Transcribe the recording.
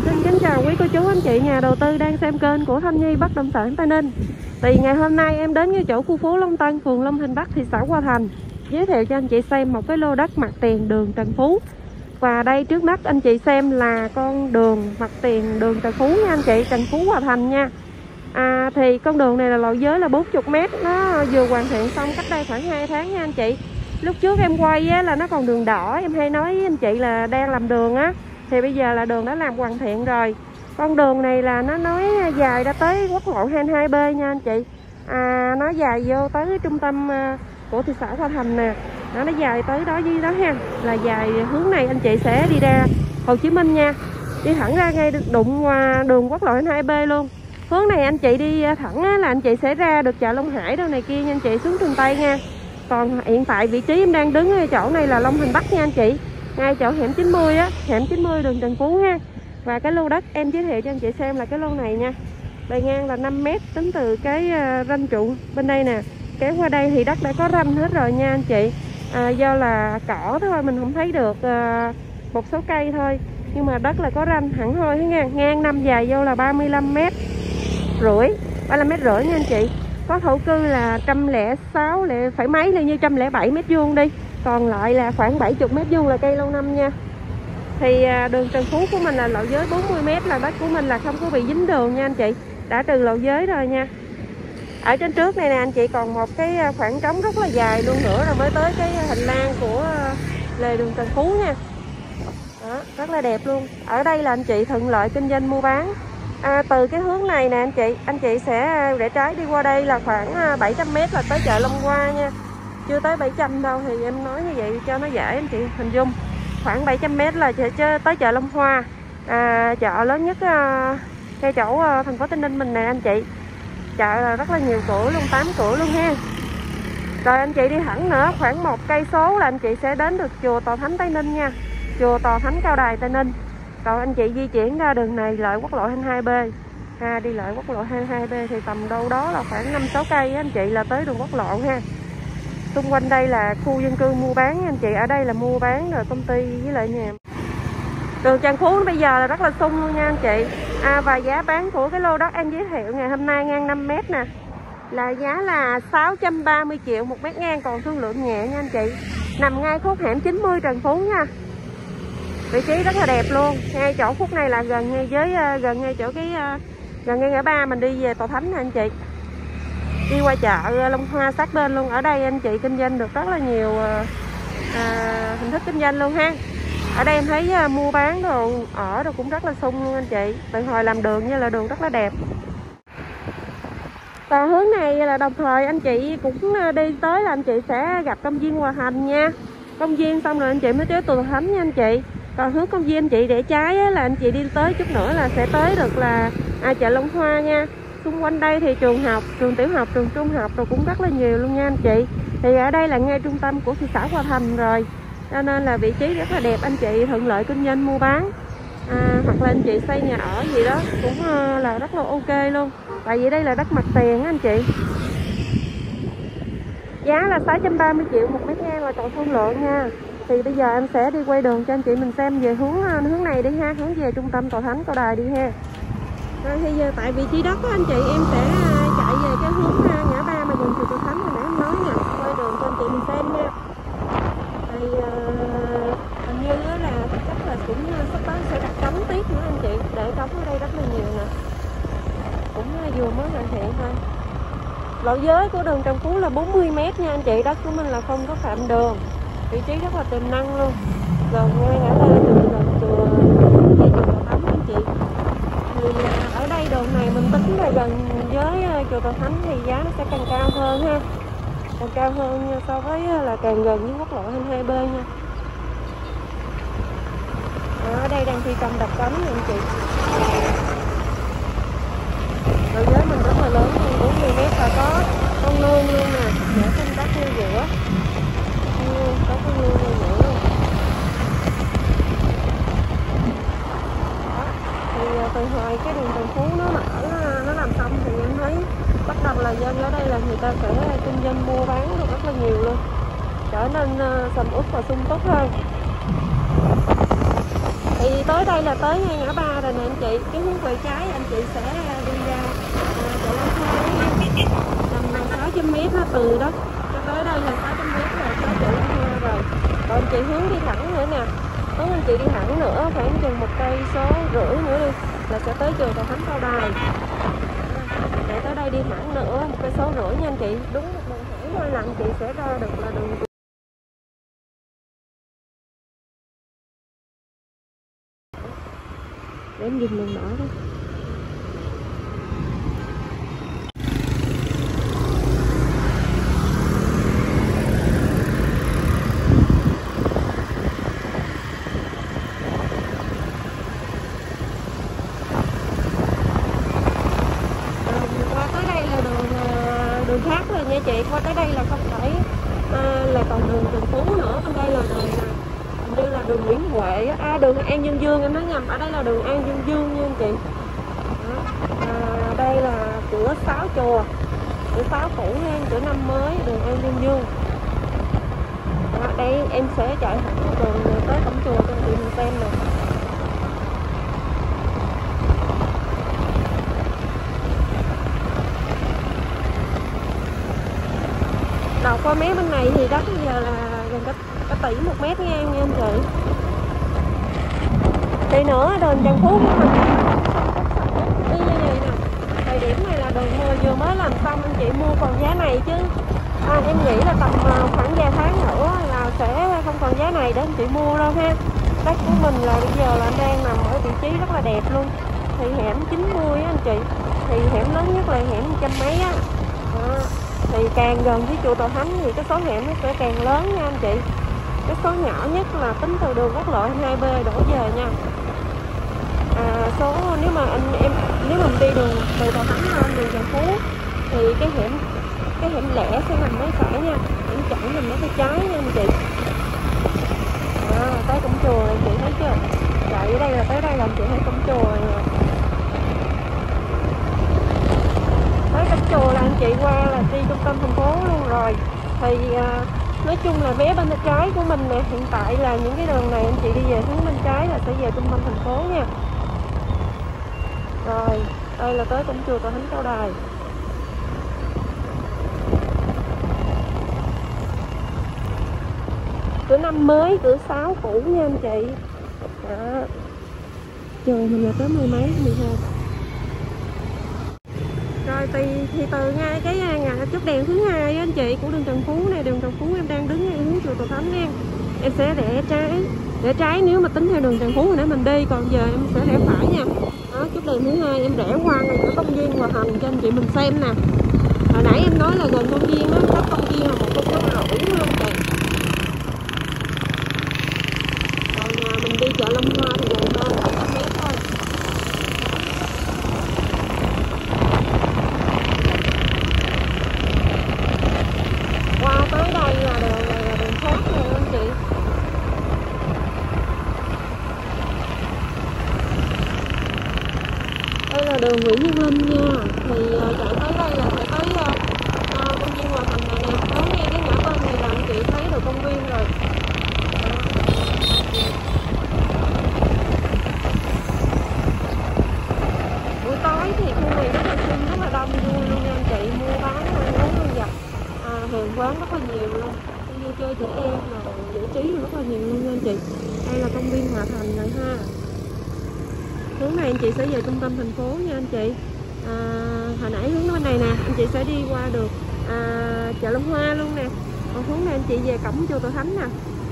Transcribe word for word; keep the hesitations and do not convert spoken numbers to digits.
Xin kính chào quý cô chú anh chị nhà đầu tư đang xem kênh của Thanh Nhi Bất Động Sản Tây Ninh. Thì ngày hôm nay em đến ngay chỗ khu phố Long Tân, phường Long Thành Bắc, thị xã Hòa Thành, giới thiệu cho anh chị xem một cái lô đất mặt tiền đường Trần Phú. Và đây trước mắt anh chị xem là con đường mặt tiền đường Trần Phú nha anh chị, Trần Phú Hòa Thành nha. À, thì con đường này là lộ giới là bốn mươi mét, nó vừa hoàn thiện xong cách đây khoảng hai tháng nha anh chị. Lúc trước em quay á, là nó còn đường đỏ, em hay nói với anh chị là đang làm đường á, thì bây giờ là đường đã làm hoàn thiện rồi. Con đường này là nó nói dài ra tới quốc lộ hai mươi hai B nha anh chị. À, nó dài vô tới cái trung tâm của thị xã Hòa Thành nè, nó nó dài tới đó dưới đó ha, là dài hướng này anh chị sẽ đi ra Hồ Chí Minh nha, đi thẳng ra ngay đụng đường quốc lộ hai mươi hai B luôn. Hướng này anh chị đi thẳng á, là anh chị sẽ ra được chợ Long Hải đâu này kia nha anh chị, xuống Trường Tây nha. Còn hiện tại vị trí em đang đứng ở chỗ này là Long Thành Bắc nha anh chị, ngay chỗ hẻm chín mươi á, hẻm chín mươi đường Trần Phú ha. Và cái lô đất em giới thiệu cho anh chị xem là cái lô này nha, bề ngang là năm mét, tính từ cái ranh trụ bên đây nè kéo qua đây thì đất đã có ranh hết rồi nha anh chị. À, do là cỏ thôi mình không thấy được à, một số cây thôi, nhưng mà đất là có ranh hẳn thôi nha. Ngang năm dài vô là ba mươi lăm mét rưỡi, ba mươi lăm mét rưỡi nha anh chị. Có thổ cư là một trăm lẻ sáu lẻ phải mấy là như một trăm lẻ bảy mét vuông đi, còn lại là khoảng bảy mươi mét vuông là cây lâu năm nha. Thì đường Trần Phú của mình là lộ giới bốn mươi mét, là đất của mình là không có bị dính đường nha anh chị, đã trừ lộ giới rồi nha. Ở trên trước này nè anh chị còn một cái khoảng trống rất là dài luôn nữa rồi mới tới cái hành lang của lề đường Trần Phú nha. Đó, rất là đẹp luôn. Ở đây là anh chị thuận lợi kinh doanh mua bán. À, từ cái hướng này nè anh chị, anh chị sẽ rẽ trái đi qua đây là khoảng bảy trăm mét là tới chợ Long Hoa nha. Chưa tới bảy trăm đâu thì em nói như vậy cho nó dễ anh chị hình dung. Khoảng bảy trăm mét là tới chợ Long Hoa, à, chợ lớn nhất ngay chỗ thành phố Tây Ninh mình nè anh chị. Chợ là rất là nhiều cửa luôn, tám cửa luôn ha. Rồi anh chị đi thẳng nữa khoảng một cây số là anh chị sẽ đến được chùa Tòa Thánh Tây Ninh nha, chùa Tòa Thánh Cao Đài Tây Ninh. Rồi anh chị di chuyển ra đường này lợi quốc lộ hai mươi hai B ha, đi lợi quốc lộ hai mươi hai B thì tầm đâu đó là khoảng năm sáu cây anh chị là tới đường quốc lộ ha. Xung quanh đây là khu dân cư mua bán anh chị, ở đây là mua bán rồi công ty với lại nhà. Đường Trần Phú bây giờ là rất là sung luôn nha anh chị. À, và giá bán của cái lô đất em giới thiệu ngày hôm nay ngang năm mét nè là giá là sáu trăm ba mươi triệu một mét ngang, còn thương lượng nhẹ nha anh chị. Nằm ngay khúc hẻm chín mươi Trần Phú nha. Vị trí rất là đẹp luôn. Ngay chỗ khúc này là gần ngay với gần ngay chỗ cái gần ngay ngã ba mình đi về Tòa Thánh nè anh chị. Đi qua chợ Long Hoa sát bên luôn. Ở đây anh chị kinh doanh được rất là nhiều à, hình thức kinh doanh luôn ha. Ở đây em thấy uh, mua bán đồ ở đồ cũng rất là sung luôn anh chị. Từ hồi làm đường như là đường rất là đẹp. Và hướng này là đồng thời anh chị cũng đi tới là anh chị sẽ gặp công viên Hòa Thành nha. Công viên xong rồi anh chị mới tới Tòa Thánh nha anh chị. Còn hướng công viên anh chị để trái á, là anh chị đi tới chút nữa là sẽ tới được là à, chợ Long Hoa nha. Xung quanh đây thì trường học, trường tiểu học, trường trung học rồi cũng rất là nhiều luôn nha anh chị. Thì ở đây là ngay trung tâm của thị xã Hòa Thành rồi, cho nên là vị trí rất là đẹp anh chị, thuận lợi kinh doanh mua bán. À, hoặc là anh chị xây nhà ở gì đó cũng uh, là rất là ok luôn. Tại vì đây là đất mặt tiền á anh chị. Giá là sáu trăm ba mươi triệu một mét ngang là còn thương lượng nha. Thì bây giờ em sẽ đi quay đường cho anh chị mình xem về hướng hướng này đi ha, hướng về trung tâm Tòa Thánh Cao Đài đi ha. Rồi thì giờ tại vị trí đất á anh chị, em sẽ chạy về cái hướng ngã ba mà gần chùa Tòa Thánh hồi nãy em nói nè, quay đường cho anh chị mình xem nha. Thì uh, hình như là chắc là cũng sắp tới sẽ đặt cống tiếp nữa anh chị, để cống ở đây rất là nhiều nè, cũng vừa mới hoàn thiện thôi. Lộ giới của đường Trần Phú là bốn mươi mét nha anh chị, đất của mình là không có phạm đường, vị trí rất là tiềm năng luôn, gần ngay ngã ba đường gần chùa về chùa Tòa Thánh anh chị. Thì ở đây đường này mình tính là gần với chùa Tòa Thánh thì giá nó sẽ càng cao hơn ha, càng cao hơn nha, so với là càng gần với quốc lộ hai mươi hai B nha. Ở đây đang thi công đập cống nha anh chị. Lộ giới mình rất là lớn, bốn mươi mét và có con nương luôn nè, để con đất nuôi giữa, có con nương nuôi giữa luôn. Đó. Thì từ hồi cái đường Trần Phú nó mở, nó làm xong thì em thấy bắt đầu là dân ở đây là người ta sẽ kinh doanh mua bán được rất là nhiều luôn, trở nên sầm uất và sung túc hơn. Thì tới đây là tới ngay ngã ba rồi nè anh chị. Cái hướng về trái anh chị sẽ đi ra chợ Long Hoa tầm sáu trăm mét đó, từ đó cho tới đây là sáu trăm mét là tới chợ Long Hoa rồi. Còn anh chị hướng đi thẳng nữa nè, hướng anh chị đi thẳng nữa khoảng chừng một cây số rưỡi nữa đi là sẽ tới trường Cầu Thánh Cao Đài. Để tới đây đi thẳng nữa một cây số rưỡi nha anh chị, đúng một đường thẳng thôi là anh chị sẽ ra được là đường. Để em dừng đường đỏ đó. Đường khác rồi nha chị, qua tới đây là không phải à, là còn đường Trần Phú nữa, bên đây là đường như là đường Nguyễn Huệ, à đường An Dương Dương, em nói nhầm, ở đây là đường An Dương Dương nha anh chị. Đó. À, đây là cửa Sáu Chùa, cửa Sáu cũ nha, cửa năm mới, đường An Dương Dương. Đó, đây em sẽ chạy thẳng đường tới cổng chùa cho anh chị mình xem nè. Đầu qua mé bên này thì đất bây giờ là gần cả, cả tỷ một mét ngang nha anh chị. Thì nữa đường Trần Phú của mình đi như vậy nè. Thời điểm này là đường vừa mới làm xong anh chị mua còn giá này chứ. À, em nghĩ là tầm khoảng vài tháng nữa là sẽ không còn giá này để anh chị mua đâu ha. Đất của mình là bây giờ là đang nằm ở vị trí rất là đẹp luôn. Thì hẻm chín mươi á anh chị. Thì hẻm lớn nhất là hẻm trăm mấy á. Đó. Thì càng gần với chùa Cầu Thánh thì cái số hẻm nó sẽ càng lớn nha anh chị. Cái số nhỏ nhất là tính từ đường quốc lộ hai B đổ về nha. À, số nếu mà anh em nếu mà mình đi đường từ Cầu Thánh lên đường Trần Phú thì cái hẻm cái hẻm lẻ sẽ nằm mấy phải nha, hẻm chọn nằm mấy cái trái nha anh chị. À, tới cổng chùa anh chị thấy chưa? Chạy ở đây là tới đây là anh chị thấy cổng chùa rồi. Tới cổng chùa là anh chị qua là đi trung tâm thành phố luôn rồi. Thì à, nói chung là vé bên tay trái của mình nè, hiện tại là những cái đường này anh chị đi về hướng bên trái là sẽ về trung tâm thành phố nha. Rồi, đây là tới cổng chùa Cầu Thánh Cao Đài. Cửa năm mới, cửa sáu cũ nha anh chị. Đó. Trường mình là tới mười mấy, mười hai. Rồi thì, thì từ ngay cái ngã chốt đèn thứ hai anh chị của đường Trần Phú này, đường Trần Phú em đang đứng ngay hướng chùa Cầu Thánh nha. Em sẽ rẽ trái, rẽ trái nếu mà tính theo đường Trần Phú hồi nãy mình đi, còn giờ em sẽ rẽ phải nha. Đó, chốt đèn thứ hai em rẽ qua ngay ở công viên Hòa Thành cho anh chị mình xem nè. Hồi nãy em nói là gần công viên đó, cách công viên là một cây số rưỡi luôn kìa. Còn nhà mình đi chợ Long Hoa thì gần hơn bảy trăm mét thôi. Qua tới đây là đường này là đường khác rồi anh chị. Đây là đường Nguyễn Văn Linh nha. Thì uh, chạy tới đây là sẽ tới uh, uh, công viên Hòa Thành này nè. Tới ngay cái ngã bên này là anh chị thấy được công viên rồi. Buổi tối thì khu này rất là xinh, rất là đông vui luôn nha anh chị. Mua bán, ăn uống, ăn vặt, à, hàng quán rất là nhiều luôn. Vui chơi trẻ em, rồi giải trí rất là nhiều luôn nha anh chị. Đây là công viên Hòa Thành này ha. Hướng này anh chị sẽ về trung tâm thành phố nha anh chị. À, hồi nãy hướng bên này nè, anh chị sẽ đi qua được à, chợ Long Hoa luôn nè. Còn hướng này anh chị về cổng chùa Cầu Thánh nè.